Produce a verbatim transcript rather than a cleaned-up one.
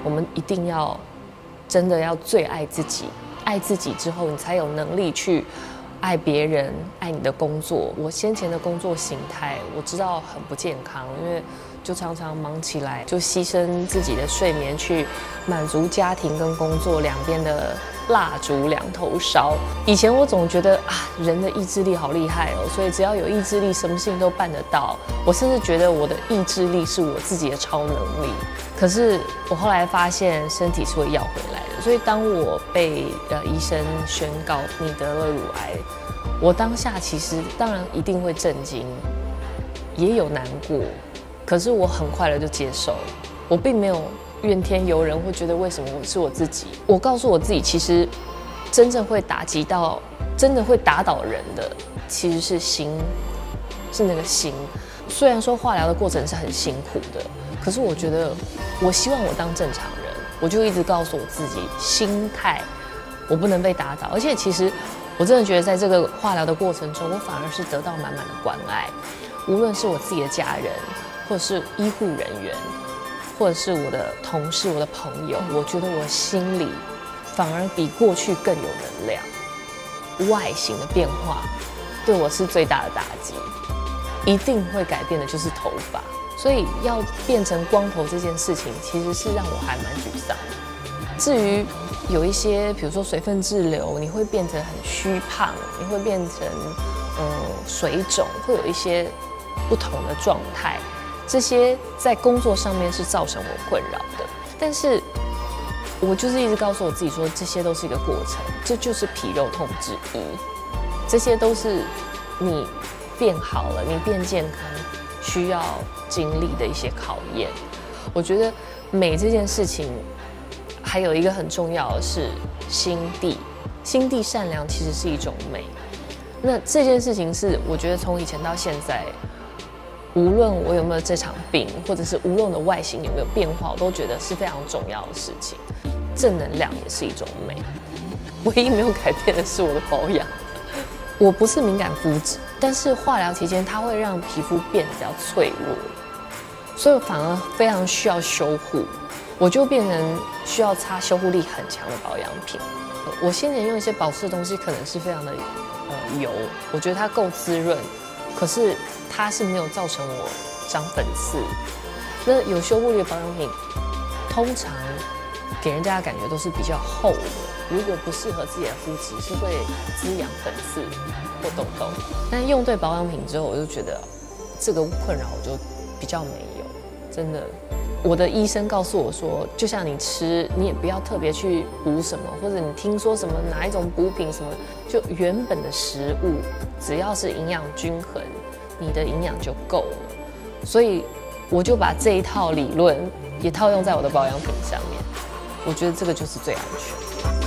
我们一定要真的要最爱自己，爱自己之后，你才有能力去爱别人，爱你的工作。我先前的工作形态，我知道很不健康，因为就常常忙起来，就牺牲自己的睡眠去满足家庭跟工作两边的蜡烛两头烧。以前我总觉得啊，人的意志力好厉害哦，所以只要有意志力，什么事情都办得到。我甚至觉得我的意志力是我自己的超能力。可是我后来发现，身体是会要回来的。所以当我被呃医生宣告你得了乳癌，我当下其实当然一定会震惊，也有难过。可是我很快的就接受，我并没有怨天尤人，会觉得为什么我是我自己。我告诉我自己，其实真正会打击到、真的会打倒人的，其实是心，是那个心。虽然说化疗的过程是很辛苦的，可是我觉得，我希望我当正常人，我就一直告诉我自己，心态我不能被打倒。而且其实我真的觉得，在这个化疗的过程中，我反而是得到满满的关爱，无论是我自己的家人，或者是医护人员，或者是我的同事、我的朋友，我觉得我心里反而比过去更有能量。外形的变化对我是最大的打击，一定会改变的就是头发，所以要变成光头这件事情，其实是让我还蛮沮丧的。至于有一些，比如说水分滞留，你会变成很虚胖，你会变成嗯水肿，会有一些不同的状态。这些在工作上面是造成我困扰的，但是我就是一直告诉我自己说，这些都是一个过程，这就是皮肉痛之一，这些都是你变好了，你变健康需要经历的一些考验。我觉得美这件事情，还有一个很重要的是心地，心地善良其实是一种美。那这件事情是我觉得从以前到现在，无论我有没有这场病，或者是无论我的外形有没有变化，我都觉得是非常重要的事情。正能量也是一种美。唯一没有改变的是我的保养。我不是敏感肤质，但是化疗期间它会让皮肤变得比较脆弱，所以我反而非常需要修护。我就变成需要擦修护力很强的保养品。我先前用一些保湿的东西，可能是非常的呃油，我觉得它够滋润，可是它是没有造成我长粉刺。那有修护力的保养品，通常给人家的感觉都是比较厚的，如果不适合自己的肤质，是会滋养粉刺或痘痘。但用对保养品之后，我就觉得这个困扰我就比较没有，真的。我的医生告诉我说，就像你吃，你也不要特别去补什么，或者你听说什么哪一种补品什么，就原本的食物，只要是营养均衡，你的营养就够了。所以我就把这一套理论也套用在我的保养品上面，我觉得这个就是最安全的。